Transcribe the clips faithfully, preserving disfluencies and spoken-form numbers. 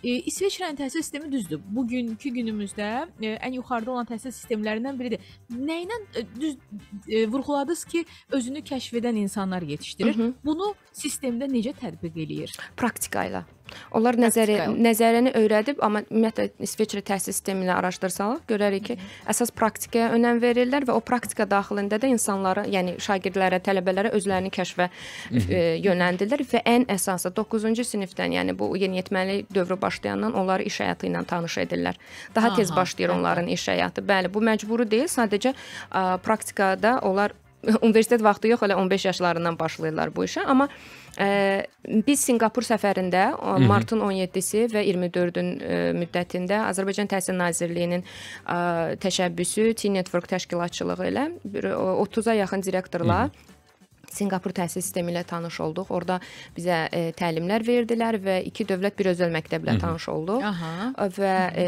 E, İsveçrənin təhsil sistemi düzdür. Bugünkü günümüzdə e, ən yuxarıda olan təhsil sistemlərindən biridir. Nəylə e, düz e, vurğuladınız ki, özünü kəşf edən insanlar yetişdirir. Hı -hı. Bunu sistemdə necə tətbiq eləyir? Praktika ilə. Onlar nəzəri, nəzəriyyəni öyrədib, amma ümumiyyətlə İsveçrə təhsil sistemi ilə araşdırsaq, görərik ki, əsas praktikaya önəm verirlər və o praktika daxilində də insanları, yəni şagirdlərə, tələbələrə özlərini kəşfə e, yönləndirlər və ən əsası doqquzuncu sinifdən, yəni bu yeniyetməlik dövrü başlayandan onları iş həyatı ilə tanış edirlər. Daha Aha, tez başlayır evet. onların iş həyatı. Bəli, bu məcburi deyil, sadəcə a, praktikada onlar universitet vaxtı yox, elə on beş yaşlarından başlayırlar bu işə, amma Ə, biz Sinqapur səfərində martın on yeddisi və iyirmi dördün ə, müddətində Azərbaycan Təhsil Nazirliyinin ə, təşəbbüsü T-Network təşkilatçılığı ilə otuza yaxın direktorla Sinqapur təhsil sistemi ilə tanış olduq. Orada bizə ə, təlimlər verdilər və iki dövlət bir özəl məktəblə tanış olduq. Aha. Və ə,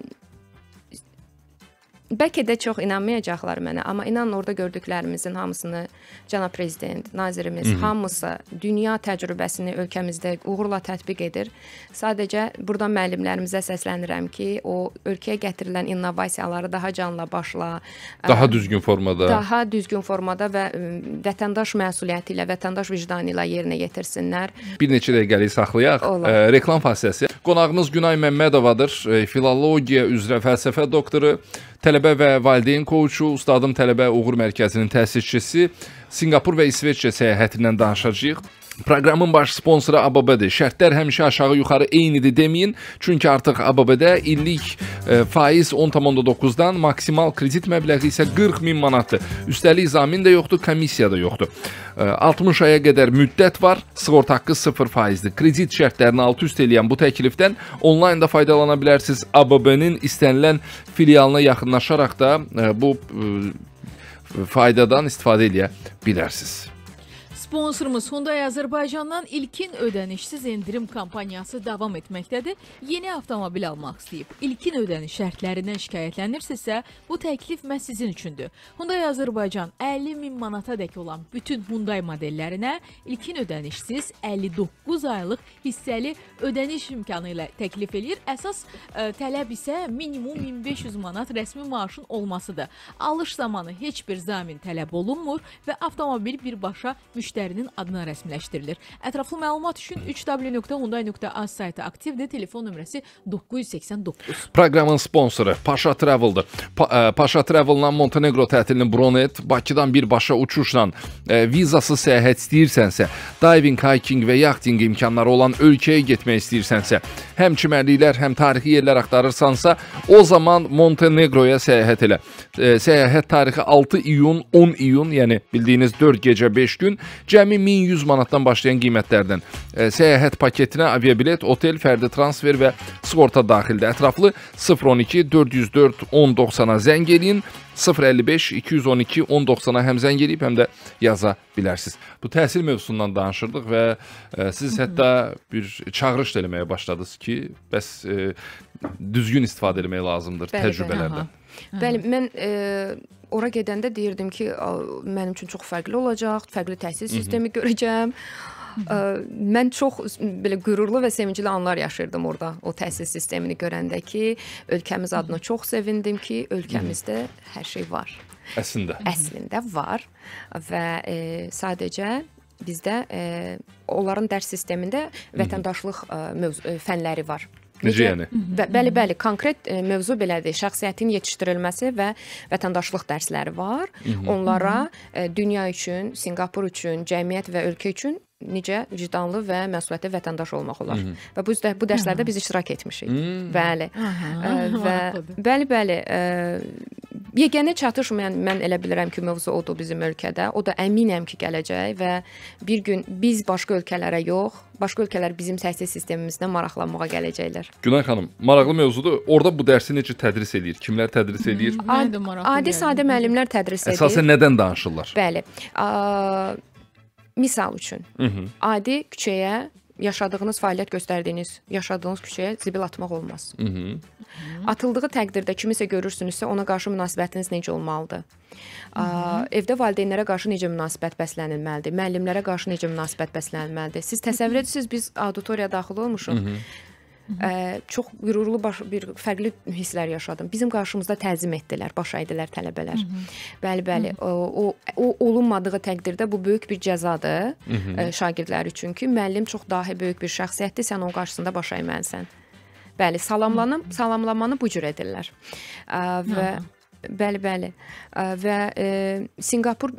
bəlkə də çox inanmayacaqlar mənə, amma inanın orada gördüklərimizin hamısını cənab prezident, nazirimiz, Hı -hı. hamısı dünya təcrübəsini ölkəmizdə uğurla tətbiq edir. Sadəcə buradan müəllimlərimizə səslənirəm ki, o ölkəyə gətirilən innovasiyaları daha canla başla, daha ə, düzgün formada, daha düzgün formada və ə, vətəndaş məsuliyyəti ilə, vətəndaş vicdanı ilə yerinə yetirsinlər. Bir neçə dəqiqəlik saxlayaq. Ə, reklam fasiləsi. Qonağımız Günay Məmmədovadır, ə, filologiya üzrə fəlsəfə doktoru, tələbə və valideyn koçu, Ustadım Tələbə Uğur Mərkəzinin təsisçisi, Sinqapur və İsveçrə səyahətindən danışacağıq. Proqramın baş sponsoru A B B-dir. Şərtlər həmişə aşağı-yuxarı eynidir deməyin, çünki artıq A B B-də illik e, faiz on tam onda doqquzdan, maksimal kredit məbləği isə qırx min manatdır. Üstəlik zamin də yoxdur, komissiya da yoxdur. E, altmış aya qədər müddət var, sığorta haqqı sıfır faizdir. Kredit şərtlərini alt üst eləyən bu təklifdən onlaynda faydalana bilərsiniz. A B B-nin istənilən filialına yaxınlaşaraq da e, bu e, faydadan istifadə edə bilərsiniz. Sponsorumuz Hyundai Azərbaycandan ilkin ödənişsiz endirim kampaniyası davam etməkdədir. Yeni avtomobil almaq istəyib, ilkin ödəniş şərtlərindən şikayətlənirsinizsə, bu təklif məhz sizin üçündür. Hyundai Azərbaycan əlli min manata dək olan bütün Hyundai modellərinə ilkin ödənişsiz əlli doqquz aylıq hissəli ödəniş imkanı ilə təklif edir. Əsas ə, tələb isə minimum min beş yüz manat rəsmi maaşın olmasıdır. Alış zamanı heç bir zamin tələb olunmur və avtomobil birbaşa müştəri adına rəsmiləşdirilir. Ətraflı məlumat üçün üç w nöqtə hyundai nöqtə az saytı aktivdir. Telefon nömrəsi doqquz yüz səksən doqquz. Proqramın sponsoru Paşa Travel'dır. Pa ə, Paşa Travel'la Montenegro tətilini bron et. Bakıdan birbaşa uçuşla ə, vizasız səyahət istəyirsənsə, diving, hiking və yaxting imkanları olan ölkəyə getmək istəyirsənsə, həm çimərliklər, həm tarixi yerlər axtarırsansa, o zaman Montenegroya səyahət elə. Ə, səyahət tarixi altı iyun, on iyun, yəni bildiyiniz dörd gecə beş gün, cəmi min yüz manatdan başlayan qiymətlərdən e, səyahət paketinə aviabilet, otel, fərdi transfer və sığorta daxildir. Ətraflı sıfır on iki dörd yüz dörd on doxsana zəng eləyin, sıfır əlli beş iki yüz on iki on doxsana həm zəng eləyib, həm də yaza bilərsiniz. Bu təhsil mövzusundan danışırdıq və e, siz hətta bir çağırış da eləməyə başladınız ki, bəs e, düzgün istifadə etmək lazımdır bəli, təcrübələrdən. Bəli, bəli mən e, ora gedəndə deyirdim ki, mənim üçün çox fərqli olacaq, fərqli təhsil sistemi görəcəm. Mən çox belə qürurlu və sevincli anlar yaşayırdım orada, o təhsil sistemini görəndə ki, ölkəmiz adına çox sevindim ki, ölkəmizdə hər şey var. Əslində. Əslində var və e, sadəcə bizdə e, onların dərs sistemində vətəndaşlıq e, mövzu, e, fənləri var. Necə yəni? Bə bəli, bəli, konkret e, mövzu belədir. Şəxsiyyətin yetişdirilməsi və vətəndaşlıq dərsləri var. Hı -hı. Onlara e, dünya üçün, Sinqapur üçün, cəmiyyət və ölkə üçün necə vicdanlı və məsuliyyətli vətəndaş olmaq olar. Hı -hı. Və bu, bu dərslərdə biz iştirak etmişik. Hı -hı. Bəli. E, və bəli, bəli, e, yeganə çatışmayan mən elə bilirəm ki, mövzu odur bizim ölkədə. O da əminəm ki, gələcək və bir gün biz başqa ölkələrə yox, başqa ölkələr bizim təhsil sistemimizdən maraqlanmağa gələcəklər. Günay xanım, maraqlı mövzudur. Orada bu dərsi necə tədris edir? Kimlər tədris edir? Ad, adi sadə müəllimlər tədris edir. Əsasən nədən danışırlar? Bəli. A, misal üçün, Hı -hı. adi küçəyə yaşadığınız, fəaliyyət göstərdiyiniz, yaşadığınız küçəyə zibil atmaq olmaz. Hı -hı. Atıldığı təqdirdə kimisə görürsünüzsə ona qarşı münasibətiniz necə olmalıdır? Hı -hı. Evdə valideynlərə qarşı necə münasibət bəslənilməlidir? Müəllimlərə qarşı necə münasibət bəslənilməlidir? Siz təsəvvür edirsiniz, biz auditoriyaya daxil olmuşuq. Hı -hı. Ə, çox qürurlu baş, bir fərqli hisslər yaşadım. Bizim qarşımızda təzim etdilər, baş əydilər tələbələr. Hı -hı. Bəli, bəli. Hı -hı. O, o, o olunmadığı təqdirdə bu böyük bir cəzadır Hı -hı. Ə, şagirdlər üçün ki, müəllim çox dahi böyük bir şəxsiyyətdir, sən onun qarşısında baş əyməlisən. Bəli, salamlanıb, Hı -hı. salamlamanı bu cür edirlər. Ə, və Hı -hı. bəli, bəli. Ə, və ə, Sinqapur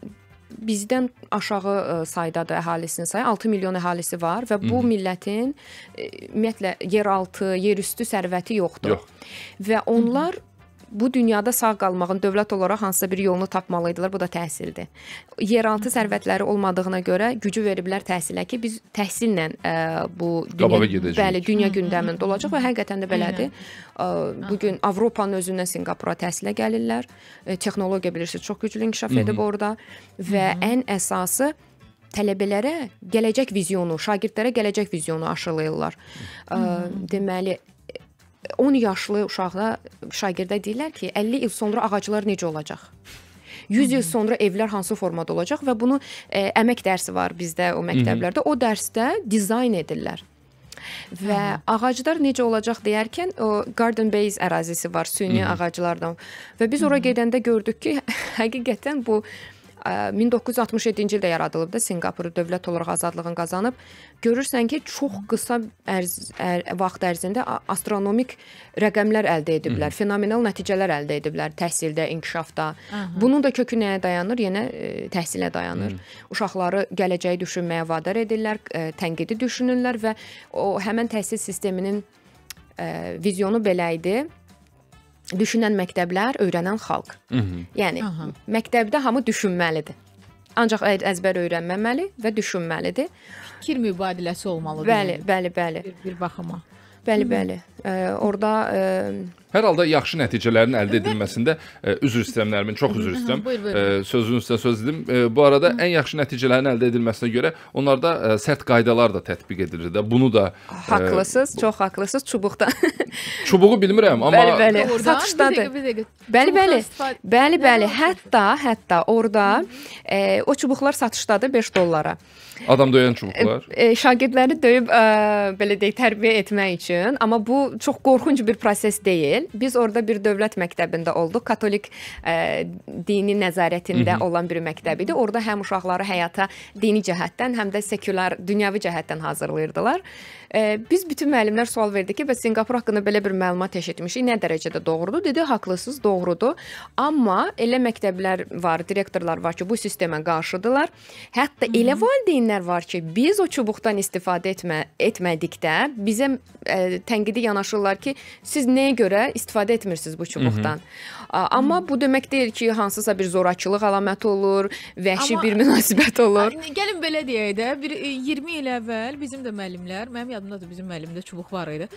bizdən aşağı saydadır əhalisinin sayı. altı milyon əhalisi var və bu Hı -hı. millətin ümumiyyətlə yeraltı, yerüstü sərvəti yoxdur. Yox. Və onlar Hı -hı. bu dünyada sağ qalmağın dövlət olaraq hansısa bir yolunu tapmalıydılar. Bu da təhsildir. Yeraltı sərvətləri olmadığına görə gücü veriblər təhsilə ki, biz təhsillə ə, bu dünya, bəli, dünya gündəmində olacaq və həqiqətən də belədir. Ə, bu gün Avropanın özündən Sinqapura təhsilə gəlirlər. E, texnologiya bilirsiniz, çox güclü inkişaf edib orada və Hı -hı. ən əsası tələbələrə gələcək vizyonu, şagirdlərə gələcək vizyonu aşılayırlar. Ə, deməli on yaşlı uşaqda, şagirdə deyirlər ki, əlli il sonra ağaclar necə olacaq? yüz il sonra evlər hansı formada olacaq və bunu ə, əmək dərsi var bizdə o məktəblərdə. O dərsdə dizayn edirlər. Və Hı -hı. ağaclar necə olacaq deyərkən o garden base ərazisi var, süni Hı -hı. ağaclardan. Və biz ora gedəndə gördük ki, həqiqətən bu min doqquz yüz altmış yeddinci ildə yaradılıb da Sinqapur dövlət olaraq azadlığını qazanıb. Görürsən ki, çox qısa ərz, ər, vaxt ərzində astronomik rəqəmlər əldə ediblər, Hı -hı. fenomenal nəticələr əldə ediblər təhsildə, inkişafda. Hı -hı. Bunun da kökü nəyə dayanır? Yenə e, təhsilə dayanır. Hı -hı. Uşaqları gələcəyi düşünməyə vadar edirlər, e, tənqidi düşünürlər və o həmin təhsil sisteminin e, vizyonu belə idi. Düşünən məktəblər, öyrənən xalq. Hı -hı. Yəni Aha. məktəbdə hamı düşünməlidir. Ancaq əzbər öyrənməməli və düşünməlidir. Fikir mübadiləsi olmalıdır. Bəli, yəni. bəli, bəli. Bir, bir baxıma. Bəli, bəli. Ə, orada ə, hər halda yaxşı nəticələrin əldə edilməsində ə, üzr istəyirəm Nərmin, çox üzr istəyirəm. Buyur, buyur. Sözünün üstə söz dedim. Ə, bu arada Hı. ən yaxşı nəticələrin əldə edilməsinə görə onlarda ə, sərt qaydalar da tətbiq edilir də. Bunu da haqlısınız, ə, çox haqlısınız çubuqda. Çubuğu bilmirəm, amma bəli, bəli. Satışdadır. Bəli, bəli. Bəli, bəli. Hətta, hətta orada ə, o çubuqlar satışdadır beş dollara. Adam döyən çubuqlar. E, şagirdləri döyüb ə, belə deyək, tərbiyə etmək üçün, amma bu çox qorxunc bir proses deyil. Biz orada bir dövlət məktəbində olduq. Katolik ə, dini nəzarətində Hı -hı. olan bir məktəb idi. Orada həm uşaqları həyata dini cəhətdən, həm də sekulyar, dünyəvi cəhətdən hazırlayırdılar. Ə, biz bütün müəllimlər sual verdik ki, bəs Sinqapur haqqında belə bir məlumat eşitmişik. Nə dərəcədə doğrudur? Dedi, haqlısınız, doğrudur. Amma elə məktəblər var, direktorlar var ki, bu sistemə qarşıdırlar. Hətta Hı -hı. elə valideynlər var ki, biz o çubuqdan istifadə etmə, etmədikdə bizə ə, tənqidi yanaşırlar ki, siz nəyə görə istifadə etmirsiniz bu çubuqdan? Hı -hı. Amma bu demək deyil ki, hansısa bir zorakılıq əlaməti olur, vəhşi Amma, bir münasibət olur. Gəlin belə deyək də, bir iyirmi il əvvəl bizim də müəllimlər, mənim yadımdadır bizim müəllimdə çubuq var idi.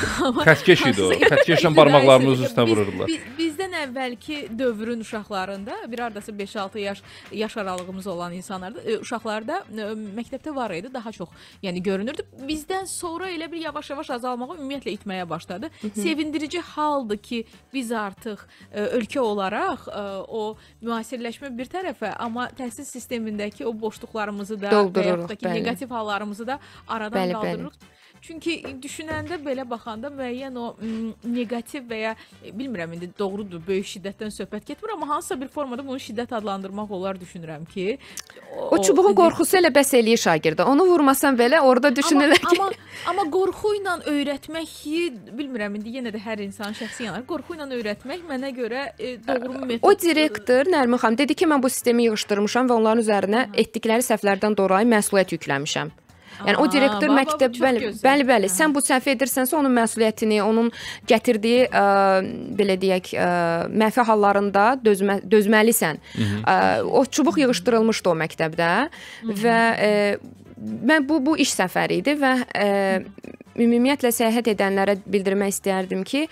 Xətkeş idi o. Xətkeşlə barmaqlarımızın üstünə vururdular. Biz, bizdən əvvəlki dövrün uşaqlarında, bir ardası beş altı yaş yaş aralığımız olan insanlarda, uşaqlarda məktəbdə var idi, daha çox, yəni görünürdü. Bizdən sonra elə bir yavaş-yavaş azalmağa, ümumiyyətlə itməyə başladı. Hı -hı. Sevindirici haldır ki, biz artıq ə, ölkə olaraq ə, o müasirləşmə bir tərəfə, amma təhsil sistemindəki o boşluqlarımızı da və yaxud da ki, negativ hallarımızı da aradan bəli, qaldırırıq. Bəli. Çünki düşünəndə, belə baxanda müəyyən o negativ və ya bilmirəm indi doğrudur, böyük şiddətdən söhbət getmir, amma hansısa bir formada bunu şiddət adlandırmaq olar düşünürəm ki. O, o çubuğun o, qorxusu elə bəs eləyir şagirdə. Onu vurmasan belə orada düşünürlər ki. Amma, amma qorxu ilə öyrətmək, bilmirəm indi yenə də hər insan şəxsi yanar. Qorxu ilə öyrətmək mənə görə e, doğru metod. O direktor Nərmin xanım dedi ki, mən bu sistemi yığışdırmışam və onların üzərinə Hı. etdikləri səhvlərdən dolayı məsuliyyət yükləmişəm. Yəni Aa, o direktor baba, məktəb bəli, bəli, bəli, sən bu səhv edirsənsə onun məsuliyyətini, onun gətirdiyi ə, belə deyək, ə, mənfi hallarında dözmə, dözməlisən. Hı -hı. Ə, o çubuq yığışdırılmışdı o məktəbdə Hı -hı. və ə, mən bu bu iş səfəri idi və ə, ümumiyyətlə səyahət edənlərə bildirmək istəyərdim ki,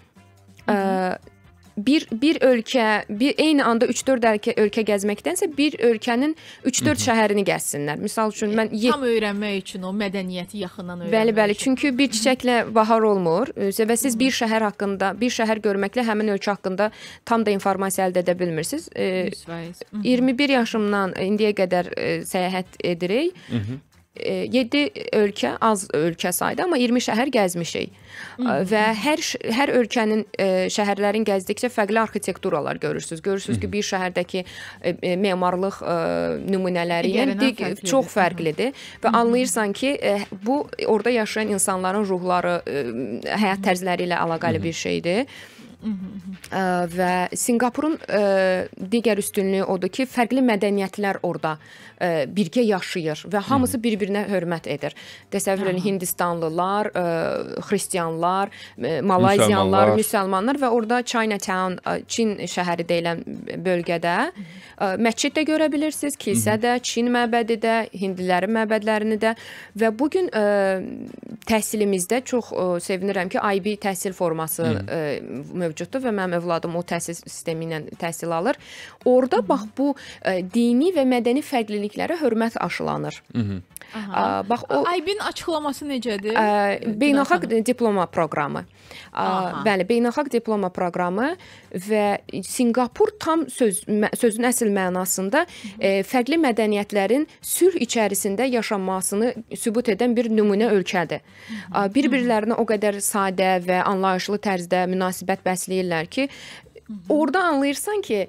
ə, bir bir ölkə, bir eyni anda üç dörd ölkə, ölkə gəzməkdənsə bir ölkənin üç dörd şəhərini gəzsinlər. Misal üçün mən tam öyrənmək üçün, o mədəniyyəti yaxından öyrənmək. Bəli, bəli. Çünki bir çiçəklə bahar olmur. Və siz bir şəhər haqqında, bir şəhər görməklə həmin ölkə haqqında tam da informasiya əldə edə bilmirsiniz. iyirmi bir yaşımdan indiyə qədər səyahət edirik. Hı -hı. yeddi ölkə az ölkə saydı, amma iyirmi şəhər gəzmişik. Və hər hər ölkənin şəhərlərin gəzdikcə fərqli arxitekturalar görürsüz. Görürsüz ki, bir şəhərdəki memarlıq nümunələri yəni çox fərqlidir və anlayırsan ki, bu orada yaşayan insanların ruhları, həyat tərzləri ilə əlaqəli bir şeydir. Və Sinqapurun digər üstünlüyü odur ki, fərqli mədəniyyətlər orada birgə yaşayır və hamısı bir-birinə hörmət edir. Təsəvvür edin, Hindistanlılar, xristianlar, Malayziyalılar, müsəlmanlar və orada Chinatown, Çin şəhəri deyilən bölgədə məscid də görə bilirsiniz, kilsə də, Çin məbədi də, hindilərin məbədlərini də və bugün təhsilimizdə çox sevinirəm ki, I B təhsil forması mövcuddur və mənim övladım o təhsil sistemi ilə təhsil alır. Orada bax bu dini və mədəni fərqliliklərə hörmət aşılanır. Bax o I B-nin açıqlaması necədir? Beynəlxalq diploma proqramı. Bəli, beynəlxalq diploma proqramı və Sinqapur tam söz sözün əsl mənasında fərqli mədəniyyətlərin sülh içərisində yaşanmasını sübut edən bir nümunə ölkədir. Bir-birlərinə o qədər sadə və anlayışlı tərzdə münasibət bəsləyirlər ki, orada anlayırsan ki,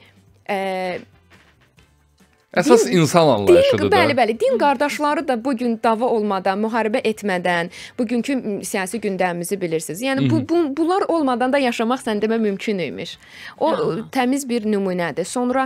əsas din, insan anlayışıdır da. Bəli, bəli. Din qardaşları da bu gün dava olmadan, müharibə etmədən, bugünkü siyasi gündəmimizi bilirsiniz. Yəni bu, bu bunlar olmadan da yaşamaq sən demə mümkün imiş. O Aha. təmiz bir nümunədir. Sonra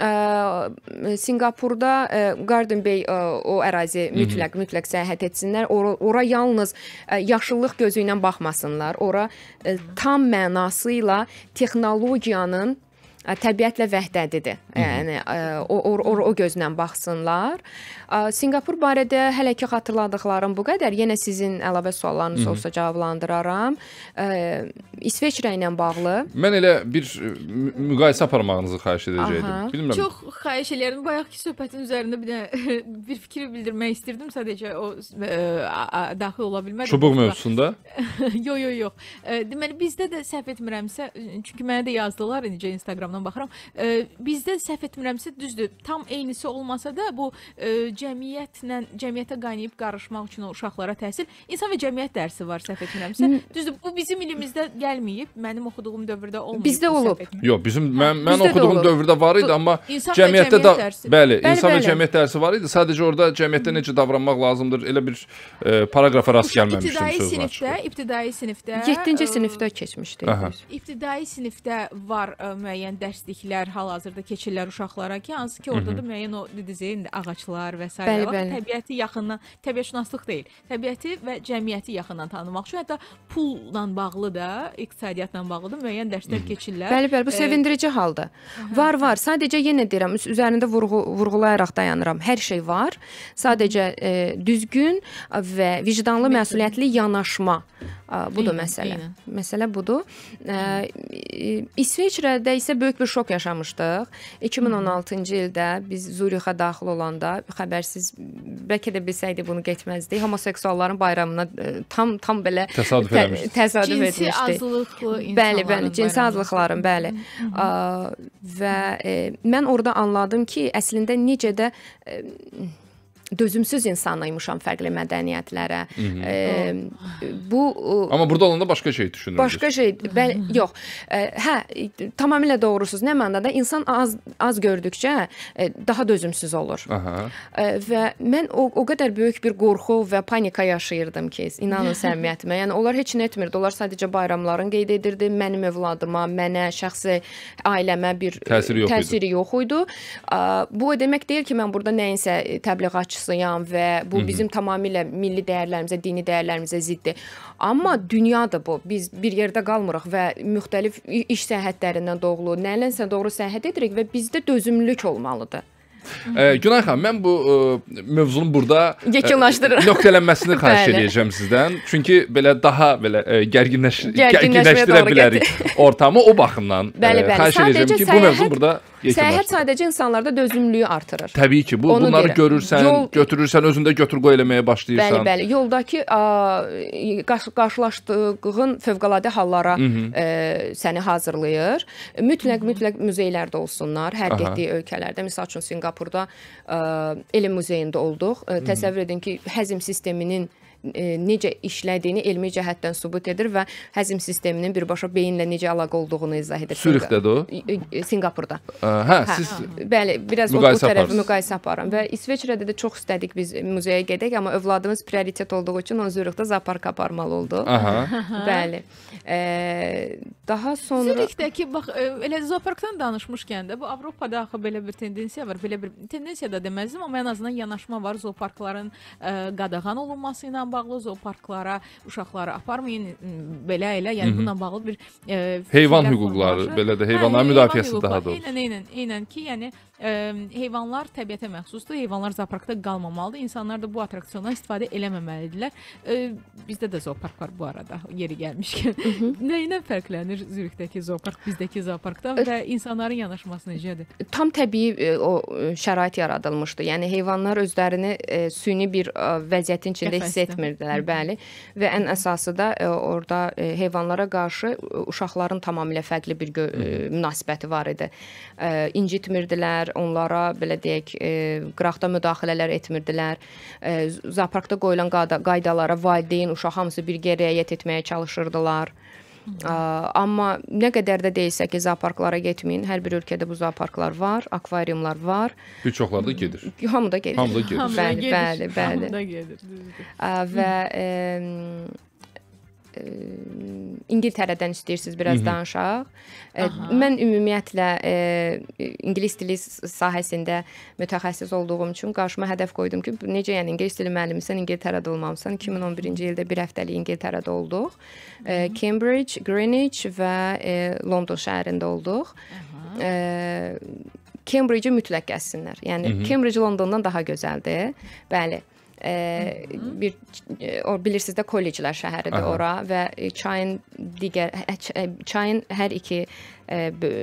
ə, Sinqapurda ə, Garden Bay ə, o ərazi mütləq Hı -hı. mütləq səyahət etsinlər. Ora, ora yalnız ə, yaşıllıq gözü ilə baxmasınlar. Ora ə, tam mənasıyla texnologiyanın təbiətlə vəhdədidir. Yəni o o o, o gözlə baxsınlar. Sinqapur barədə hələ ki xatırladıqlarım bu qədər. Yenə sizin əlavə suallarınız Hı -hı. olsa cavablandıraram. İsveçrə ilə bağlı. Mən elə bir müqayisə aparmağınızı xahiş edəcəydim. Bilmirəm. Çox xahiş edirəm. Bayaqki söhbətin üzərində bir də bir fikir bildirmək istirdim. Sadəcə o ə, daxil ola bilmədim. Çubuq mövzusunda? Yox, yox, yox. Deməli bizdə də səhv etmirəmsə, çünki mənə də yazdılar necə Instagramdan baxıram. Bizdə səhv etmirəmsə düzdür. Tam eynisi olmasa da bu cəmiyyətlə cəmiyyətə qaynayıb qarışmaq üçün o uşaqlara təhsil, insan və cəmiyyət dərsi var səhv etmirəmsə. Düzdür, bu bizim ilimizdə gəlməyib. Mənim oxuduğum dövrdə olmayıb. Bizdə olub. Yox, bizim mən, mən oxuduğum dövrdə var idi, amma cəmiyyətdə də bəli, insan və cəmiyyət dərsi var idi. Sadəcə orada cəmiyyətdə necə davranmaq lazımdır, elə bir e, paragrafa rast gəlməmişdim İbtidai sözü sinifdə, ibtidai sinifdə yeddinci sinifdə keçmişdik. İbtidai sinifdə var ə, müəyyən dərsliklər hal-hazırda keçirlər uşaqlara ki, hansı ki orada da müəyyən o dediyin ağaclar və s. Bəli, var. bəli. Təbiəti yaxından, təbiətşünaslıq deyil. Təbiəti və cəmiyyəti yaxından tanımaq üçün hətta pulla bağlı da, iqtisadiyyatla bağlı da müəyyən dərslər keçirlər. Bəli, bəli, bu sevindirici haldır. Var, var. Sadəcə yenə deyirəm, üzərində vurğu, vurğulayaraq dayanıram. Hər şey var. Sadəcə e, düzgün və vicdanlı, məsuliyyətli yanaşma. Budur məsələ. Məsələ budur. İsveçrədə isə böyük bir şok yaşamışdıq. iki min on altıncı ildə biz Zürixə daxil olanda xəbərsiz, bəlkə də bilsəydik bunu getməzdik. Homoseksualların bayramına tam tam belə təsadüf etmişdik. Təsadüf etmişdik. Cinsi azlıqlı insanların. Bəli, bəli, cinsi azlıqların, bəli. Və mən orada anladım ki, əslində necə də dözümsüz insanıymışam fərqli mədəniyyətlərə. E, bu amma burada olanda başqa şey düşünürsünüz. Başqa şey, bəli, yox. E, hə, tamamilə doğrusunuz. Nə mənada insan az az gördükcə e, daha dözümsüz olur. Aha. E, və mən o, o qədər böyük bir qorxu və panika yaşayırdım ki, inanın səmimiyyətimə. Yəni onlar heç nə etmirdi. Onlar sadəcə bayramların qeyd edirdi. Mənim övladıma, mənə, şəxsi ailəmə bir təsiri yox, təsiri yox idi. Bu o demək deyil ki, mən burada nəyinsə təbliğatçı və bu bizim tamamilə milli dəyərlərimizə, dini dəyərlərimizə ziddir. Amma dünyadır bu. Biz bir yerdə qalmırıq və müxtəlif iş səyahətlərindən doğulu, nələnsə doğru səyahət edirik və bizdə dözümlülük olmalıdır. Ə, Günay xanım, mən bu ə, mövzunun burada yekunlaşdırıram. Nöqtələnməsini xahiş edəcəm sizdən. Çünki belə daha belə ə, gərginləş gərginləşdirə bilərik ortamı o baxımdan. Bəli, bəli. Xahiş edəcəm ki, bu mövzunu burada Səyahət sadəcə insanlarda dözümlülüyü artırır. Təbii ki, bu Onu bunları deyirəm. görürsən, Yol... götürürsən, özündə götür-qoy eləməyə başlayırsan. Bəli, bəli. Yoldakı ə, qarş qarşılaşdığın fövqəladə hallara ə, səni hazırlayır. Mütləq, mütləq muzeylərdə olsunlar, hər getdiyi ölkələrdə. Məsəl üçün Sinqapurda ə, elm muzeyində olduq. Ə, təsəvvür edin ki, həzm sisteminin necə işlədiyini elmi cəhətdən sübut edir və həzm sisteminin birbaşa beyinlə necə əlaqə olduğunu izah edir. Sürixdədir o? Sinqapurda. Hə, siz bəli, biraz o tərəfi müqayisə aparıram və İsveçrədə də çox istədik biz muzeyə gedək, amma övladımız prioritet olduğu üçün onu Zürixdə zoopark aparmalı oldu. Bəli. Daha sonra Zürixdəki bax elə zooparkdan danışmışkən də bu Avropada axı belə bir tendensiya var. Belə bir tendensiya da deməzdim, amma ən azından yanaşma var zooparkların qadağan olunması ilə bağlı, zooparklara uşaqları aparmayın belə elə, yəni bununla bağlı bir e, heyvan hüquqları, belə də heyvanların müdafiəsi daha doğrusu. Eynən, eynən, eynən ki, yəni e, heyvanlar təbiətə məxsusdur, heyvanlar zooparkda qalmamalıdır, insanlar da bu attraksiyondan istifadə eləməməlidirlər. E, bizdə də zoopark var bu arada, yeri gəlmişkən. Nə ilə fərqlənir Zürixdəki zoopark bizdəki zooparkdan və insanların yanaşması necədir? Tam təbii e, o şərait yaradılmışdı. Yəni heyvanlar özlərini e, süni bir e, vəziyyətin içində hiss etmirdilər, bəli. Və ən əsası da e, orada e, heyvanlara qarşı uşaqların tamamilə fərqli bir e, münasibəti var idi. E, incitmirdilər, onlara belə deyək, e, qıraqda müdaxilələr etmirdilər. E, zooparkda qoyulan qaydalara valideyn, uşaq hamısı birgə riayət etməyə çalışırdılar. Ə, amma nə qədər də deyilsə ki, zooparklara getməyin. Hər bir ölkədə bu zooparklar var, akvariumlar var. Bir çoxları da gedir. Hamıda gedir. Hamıda gedir. Bəli, bəli, bəli. Hamıda gedir. Ə, və e, e, İngiltərədən istəyirsiniz biraz danışaq. Aha. Mən ümumiyyətlə e, ingilis dili sahəsində mütəxəssis olduğum üçün qarşıma hədəf qoydum ki, necə yəni ingilis dili müəllimisən, İngiltərədə olmamısan. iki min on birinci ildə bir həftəlik İngiltərədə olduq. E, Cambridge, Greenwich və e, London şəhərində olduq. E, Cambridge-i mütləq gəzsinlər. Yəni Hı -hı. Cambridge Londondan daha gözəldir. Bəli. E, bir o bilirsiniz də kolleclər şəhəridir Aha. ora və çayın digər çayın hər iki e,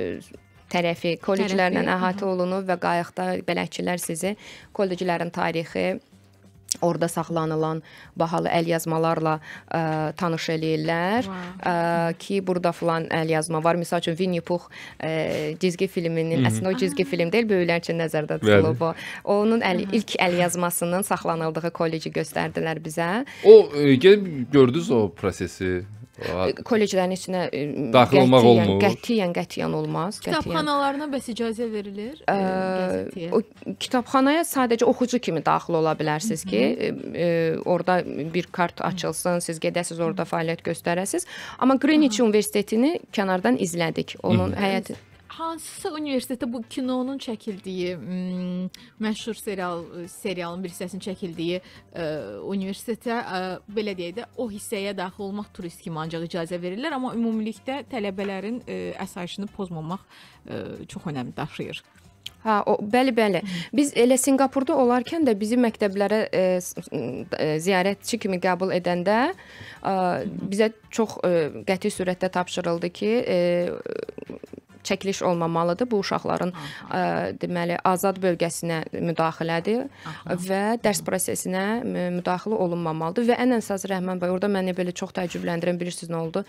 tərəfi kolleclərlə əhatə olunub və qayıqda bələdçilər sizi kolleclərin tarixi, orada saxlanılan bahalı əlyazmalarla ə, tanış eləyirlər wow. ə, ki, burada filan əlyazma var. Məsəl üçün Winnie Pooh ə, cizgi filminin, Hı-hı. əslində o cizgi film deyil, böyüklər üçün nəzərdə tutulub o. Onun əl, ilk əlyazmasının saxlanıldığı kolleci göstərdilər bizə. O, e, gəlib gördünüz o prosesi? Kolleclərin içinə daxil olmaq olmur. Qətiyyən, qətiyyən olmaz. Kitabxanalarına bəs icazə verilir? Ə, o kitabxanaya sadəcə oxucu kimi daxil ola bilərsiniz ki, e, orada bir kart açılsın, siz gedəsiz orada fəaliyyət göstərəsiz. Amma Greenwich Universitetini kənardan izlədik. Onun həyəti hansısa universitetdə bu kinonun çəkildiyi, məşhur serial serialın bir hissəsinin çəkildiyi ə, universitetə ə, belə deyək də o hissəyə daxil olmaq turist kimi ancaq icazə verirlər, amma ümumilikdə tələbələrin ə, əsayişini pozmamaq ə, çox önəm daşıyır. Ha, o, bəli, bəli. Biz elə Sinqapurda olarkən də bizi məktəblərə e, e, ziyarətçi kimi qəbul edəndə e, bizə çox e, qəti surətdə tapşırıldı ki, e, çəkiliş olmamalıdır. Bu uşaqların ə, deməli azad bölgəsinə müdaxilədir Aha. və dərs prosesinə müdaxilə olunmamalıdır və ən əsas Rəhman bəy, orada məni belə çox təəccübləndirən bilirsiniz nə oldu?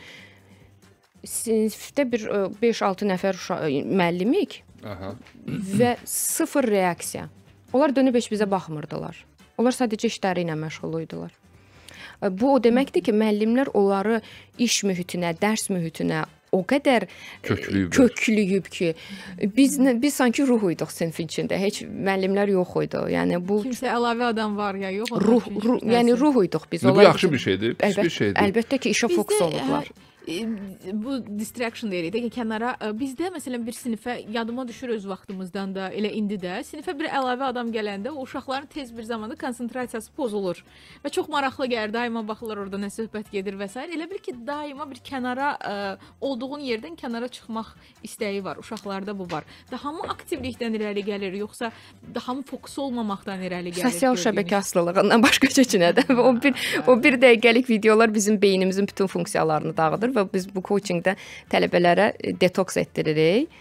Sinifdə bir beş altı nəfər müəllimik Aha. və sıfır reaksiya. Onlar dönüb heç bizə baxmırdılar. Onlar sadəcə işləri ilə məşğul idilər. Bu o deməkdir ki, müəllimlər onları iş mühitinə, dərs mühitinə o qədər köklüyüb, köklüyüb ki, biz biz sanki ruh idik sinfin içində. Heç müəllimlər yox idi. Yəni bu kimsə əlavə adam var ya yox? Ruh, ruh yəni ruh idik biz. Bu yaxşı bir şeydir, pis bir şeydir. Əlbəttə ki, işə fokus olublar. Bu distraction deyirik də ki, kənara bizdə məsələn bir sinifə yadıma düşür öz vaxtımızdan da elə indi də sinifə bir əlavə adam gələndə o uşaqların tez bir zamanda konsentrasiyası pozulur və çox maraqlı gəlir, daima baxırlar orada nə söhbət gedir və s. Elə bil ki, daima bir kənara ə, olduğun yerdən kənara çıxmaq istəyi var, uşaqlarda bu var. Daha mı aktivlikdən irəli gəlir, yoxsa daha mı fokus olmamaqdan irəli gəlir? Sosial şəbəkə asılılığından başqa heç nədir. O bir o bir dəqiqəlik videolar bizim beynimizin bütün funksiyalarını dağıdır və biz bu coachingdə tələbələrə detoks etdiririk.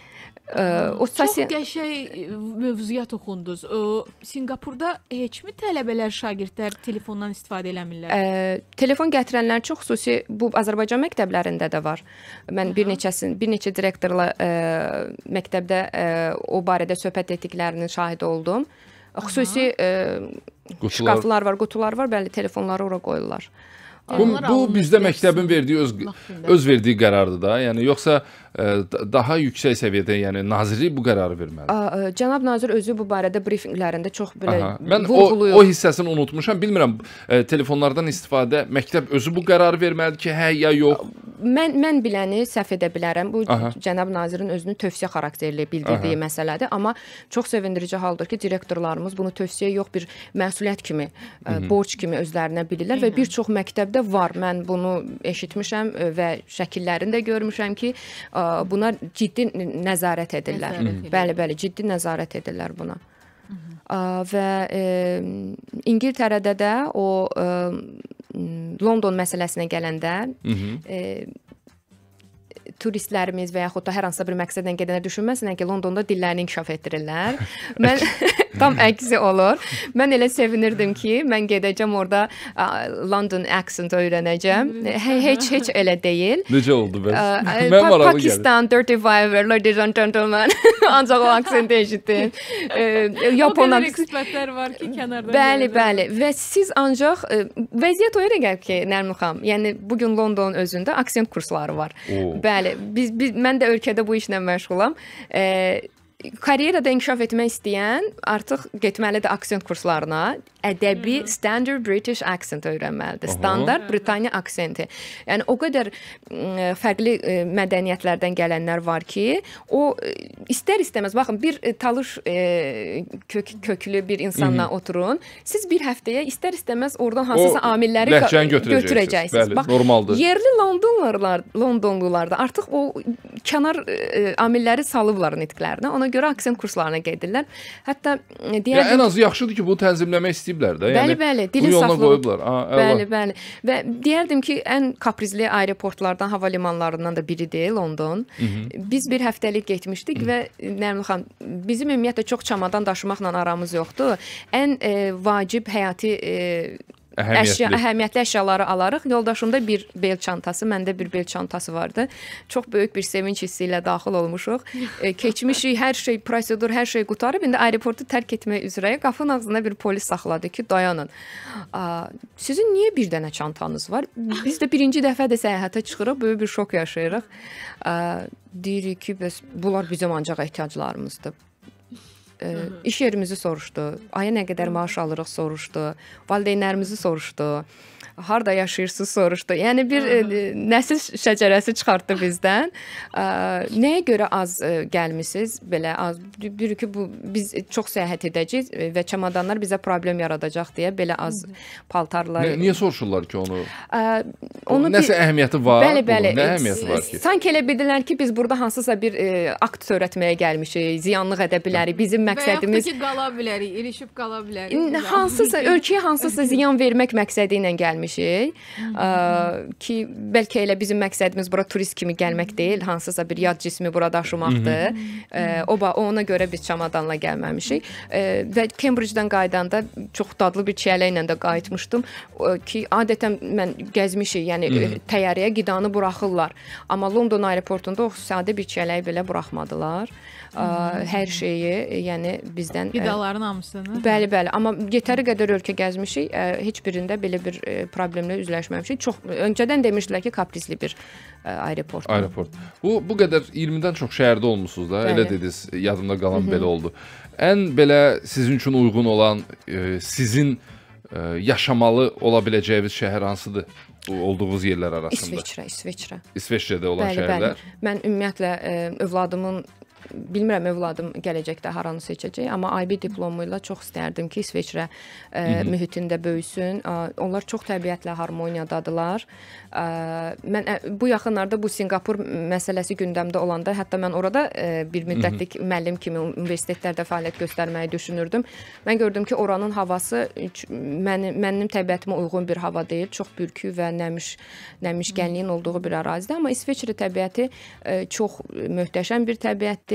O sosial... Çox qəşəng mövzuya toxundunuz. Sinqapurda heçmi tələbələr, şagirdlər telefondan istifadə eləmirlər? Ə, telefon gətirənlər çox, xüsusi bu Azərbaycan məktəblərində də var. Mən bir neçəsin, bir neçə direktorla ə, məktəbdə ə, o barədə söhbət etdiklərinin şahidi oldum. Xüsusi ə, şkaflar var, qutular var, bəli, telefonları ora qoyurlar. Bu, bu bizdə məktəbin verdiyi öz, öz verdiyi qərardır da. Yəni yoxsa ə, daha yüksək səviyyədə, yəni nazirlik bu qərarı verməlidir. Ə, cənab nazir özü bu barədə brifinqlərində çox belə Aha. Mən vurğuluyur. o, o hissəsini unutmuşam. Bilmirəm, ə, telefonlardan istifadə məktəb özü bu qərarı verməlidir ki, hə ya yox. Mən mən biləni səhv edə bilərəm. Bu Aha. cənab nazirin özünü tövsiyə xarakterli bildirdiyi Aha. məsələdir, amma çox sevindirici haldır ki, direktorlarımız bunu tövsiyə yox, bir məsuliyyət kimi, ə, borc kimi özlərinə bilirlər və bir çox məktəbdə var. Mən bunu eşitmişəm və şəkillərini də görmüşəm ki, buna ciddi nəzarət edirlər. Nəzarət bəli, bəli, ciddi nəzarət edirlər buna. Hı -hı. Və e, İngiltərədə də o e, London məsələsinə gələndə Hı -hı. E, turistlərimiz və yaxud da hər hansısa bir məqsədlə gedənlər düşünməsinlər ki, Londonda dillərini inkişaf etdirirlər. Mən tam əksi olur. Mən elə sevinirdim ki, mən gedəcəm orada London accent öyrənəcəm. Heç heç elə deyil. Necə oldu bəs? Mən maraqlı Pakistan thirty five, ladies and gentlemen. Ancaq o aksenti eşitdim. Yapon ekspertlər var ki, kənardan. Bəli, bəli. Və siz ancaq vəziyyət o yerə gəlib ki, Nərmin xanım, yəni bu gün Londonun özündə aksent kursları var. Bəli, biz, biz mən də ölkədə bu işlə məşğulam. E, karyerada inkişaf etmək istəyən artıq getməlidir aksent kurslarına. Ədəbi Hı-hı. standard British accent öyrənməlidir. Standart Aha. Britaniya aksenti. Yəni o qədər ə, fərqli ə, mədəniyyətlərdən gələnlər var ki, o istər-istəməz baxın bir ə, talış ə, kök, köklü bir insanla Hı-hı. oturun. Siz bir həftəyə istər-istəməz oradan hansısa o amilləri götürəcəksiniz. götürəcəksiniz. Bəli, Bax, normaldır. Yerli Londonlular, Londonlular da artıq o kənar ə, amilləri salıblar nitqlərinə. Ona görə aksent kurslarına gedirlər. Hətta deyər ya, ən azı yaxşıdır ki, bu tənzimləmək istəyir. Da. Bəli, yəni, bəli, dili saxlayıblar. Bəli, bəli. Və deyərdim ki, ən kaprizli aeroportlardan, hava limanlarından da biridir London. Hı -hı. Biz bir həftəlik getmişdik Hı -hı. və Nərmin xanım, bizim ümumiyyətlə çox çamadan daşımaqla aramız yoxdur. Ən e, vacib həyati e, Əhəmiyyətli. Əşya, əhəmiyyətli əşyaları alarıq. Yoldaşımda bir bel çantası, məndə bir bel çantası vardı. Çox böyük bir sevinç hissi ilə daxil olmuşuq. E, keçmişik, hər şey, prosedur, hər şey qutarıb. İndi aeroportu tərk etmək üzrəyik. Qapının ağzında bir polis saxladı ki, dayanın. A, sizin niyə bir dənə çantanız var? Biz də birinci dəfədir səyahətə çıxırıq, böyük bir şok yaşayırıq. A, deyirik ki, bəs bunlar bizim ancaq ehtiyaclarımızdır. Ə, iş yerimizi soruşdu, aya nə qədər maaş alırıq soruşdu, valideynlərimizi soruşdu, harda yaşayırsınız soruşdu. Yəni bir ə, nəsil şəcərəsi çıxartdı bizdən. Ə, nəyə görə az ə, gəlmisiniz? Belə az bir ki bu biz çox səyahət edəcəyik və çamadanlar bizə problem yaradacaq deyə belə az paltarlar. Nə, niyə soruşurlar ki onu? Ə, onu nəsə bir... əhəmiyyəti var? Bəli, bəli. Nə əhəmiyyəti var ki? Sanki elə bildilər ki, biz burada hansısa bir ə, akt törətməyə gəlmişik, ziyanlıq edə bilərik. Bizim məqsədimiz və yaxud da ki, qala bilərik, ilişib qala bilərik. Hansısa ölkəyə hansısa ziyan vermək məqsədi ilə gəlmişik. Ə, ki bəlkə elə bizim məqsədimiz bura turist kimi gəlmək deyil, hansısa bir yad cismi bura daşımaqdır. Ə, o ona görə biz çamadanla gəlməmişik. Ə, və Cambridge-dən qayıdanda çox dadlı bir çiyələ ilə də qayıtmışdım ə, ki, adətən mən gəzmişik, yəni Hı -hı. təyyarəyə qidanı buraxırlar. Amma London aeroportunda o sadə bir çiyələyi belə buraxmadılar. Ə, hər şeyi, yəni bizdən qidaların hamısını. Bəli, bəli, amma yetəri qədər ölkə gəzmişik, ə, heç birində belə bir ə, problemlə üzləşməmişik. Çox öncədən demişdilər ki, kaprizli bir ə, aeroport. Aeroport. Bu bu qədər iyirmidən çox şəhərdə olmusunuz da, bəli. Elə dediniz, yadımda qalan Hı -hı. belə oldu. Ən belə sizin üçün uyğun olan, ə, sizin ə, yaşamalı ola biləcəyiniz şəhər hansıdır? Olduğunuz yerlər arasında. İsveçrə, İsveçrə. İsveçrədə olan bəli, şəhərlər. Bəli. Mən ümumiyyətlə ə, övladımın bilmirəm övladım gələcəkdə haranı seçəcək, amma I B diplomu ilə çox istərdim ki, İsveçrə ə, mühitində böyüsün. Ə, onlar çox təbiətlə harmoniyadadılar. Ə, mən ə, bu yaxınlarda bu Sinqapur məsələsi gündəmdə olanda, hətta mən orada ə, bir müddətlik müəllim kimi universitetlərdə fəaliyyət göstərməyi düşünürdüm. Mən gördüm ki, oranın havası mənim, mənim təbiətimə uyğun bir hava deyil. Çox bürkü və nəmiş, nəmişkənliyin olduğu bir ərazidir. Amma İsveçrə təbiəti ə, çox möhtəşəm bir təbiətdir.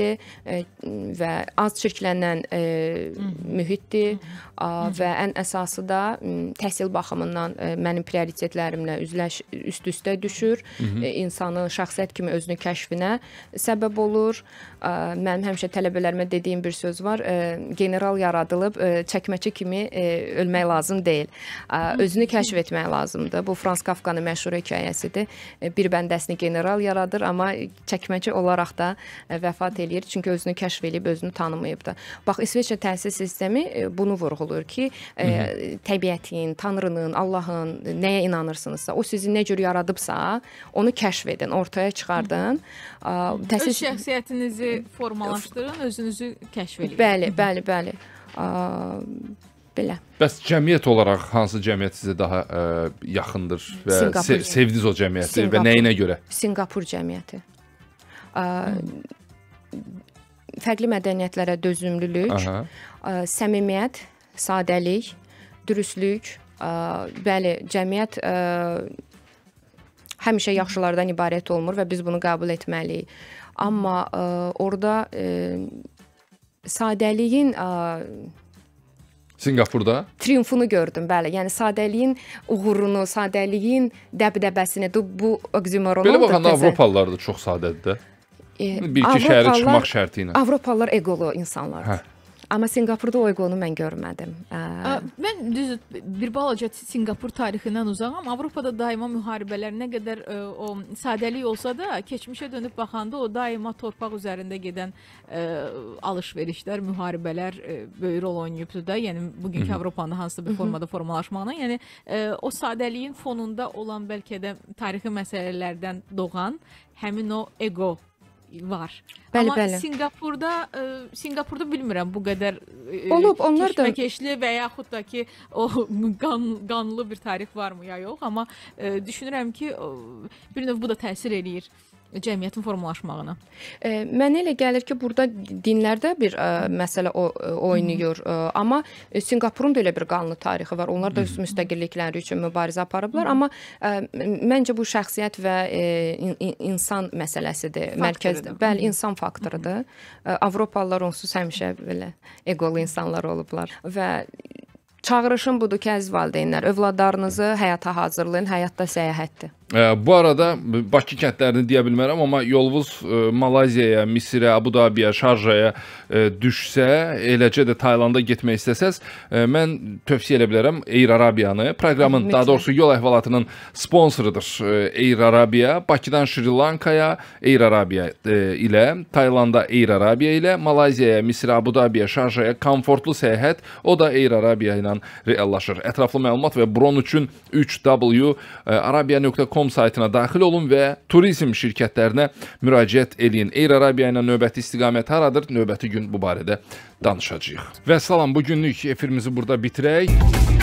sahildir e, və az çirklənən e, mühitdir e, və ən əsası da təhsil baxımından e, mənim prioritetlərimlə üzləş üst-üstə düşür. E, insanın şəxsiyyət kimi özünü kəşfinə səbəb olur. E, mənim həmişə tələbələrimə dediyim bir söz var. E, general yaradılıb e, çəkməçi kimi e, ölmək lazım deyil. E, özünü kəşf etmək lazımdır. Bu Frans Kafkanın məşhur hekayəsidir. E, bir bəndəsini general yaradır, amma çəkməçi olaraq da e, vəfat eləyir. Çünki özünü kəşf edib, özünü tanımayıb da. Bax, İsveçrə təhsil sistemi e, bunu vurğulur ki, e, təbiətin, Tanrının, Allahın nəyə inanırsınızsa, o sizi nə cür yaradıbsa, onu kəşf edin, ortaya çıxardın. A, təhsil... Öz şəxsiyyətinizi formalaşdırın, özünüzü kəşf edin. Bəli, bəli, bəli. A, belə. Bəs cəmiyyət olaraq hansı cəmiyyət sizə daha ə, yaxındır və se sevdiniz o cəmiyyəti Singapur. Və nəyinə görə? Singapur cəmiyyəti. Ə, fərqli mədəniyyətlərə dözümlülük, ə, səmimiyyət, sadəlik, dürüstlük, ə, bəli, cəmiyyət ə, həmişə yaxşılardan ibarət olmur və biz bunu qəbul etməliyik. Amma ə, orada ə, sadəliyin ə, Singapurda triumfunu gördüm, bəli. Yəni sadəliyin uğurunu, sadəliyin dəbdəbəsini, bu oksimoronlar. Belə baxanda Avropalılar da çox sadədir də. E, Bir-iki şəhərə çıxmaq şərti ilə. Avropalılar egolu insanlardır. Hə. Amma Singapurda o egonu mən görmədim. Ə... Mən düz bir balaca Singapur tarixindən uzağam. Avropada daima müharibələr nə qədər ə, o sadəlik olsa da, keçmişə dönüb baxanda o daima torpaq üzərində gedən ə, alış-verişlər, müharibələr ə, böyük rol oynayıbdır da. Yəni bugünkü Avropanın hansısa bir formada formalaşmağına, yəni ə, o sadəliyin fonunda olan bəlkə də tarixi məsələlərdən doğan həmin o ego var. Bəli, Amma bəli. Singapurda ə, Singapurda bilmirəm bu qədər ə, olub, onlar da keşməkeşli və yaxud da ki o qan, qanlı bir tarix varmı ya yox, amma ə, düşünürəm ki ə, bir növ bu da təsir eləyir cəmiyyətin formalaşmağına. E, mənə elə gəlir ki, burada dinlərdə bir ə, məsələ o, oynayır. Ə, amma Singapurun da elə bir qanlı tarixi var. Onlar da öz müstəqillikləri üçün mübarizə aparıblar. Amma ə, məncə bu şəxsiyyət və ə, in, insan məsələsidir. Mərkəzdə. Bəli, insan faktorudur. Ə, Avropalılar onsuz həmişə belə egolu insanlar olublar və çağırışım budur ki, əziz valideynlər, övladlarınızı həyata hazırlayın, həyatda səyahətdir. Bu arada Bakı kəndlərini deyə bilmərəm, amma yolunuz Malayziyaya, Misirə, Abu Dhabiyə, Şarjaya düşsə, eləcə də Taylanda getmək istəsəz, mən tövsiyə edə bilərəm Air Arabiyanı. Proqramın, daha doğrusu yol əhvalatının sponsorudur Air Arabiya. Bakıdan Şri Lankaya Air Arabiya ilə, Taylanda Air Arabiya ilə, Malayziyaya, Misirə, Abu Dhabiyə, Şarjaya komfortlu səyahət, o da Air Arabiya ilə reallaşır. Ətraflı məlumat və bron üçün üç w arabiya nöqtə com saytına daxil olun və turizm şirkətlərinə müraciət eləyin. Air Arabiya ilə növbəti istiqamət haradır? Növbəti gün bu barədə danışacağıq. Və salam, bugünlük efirimizi burada bitirək.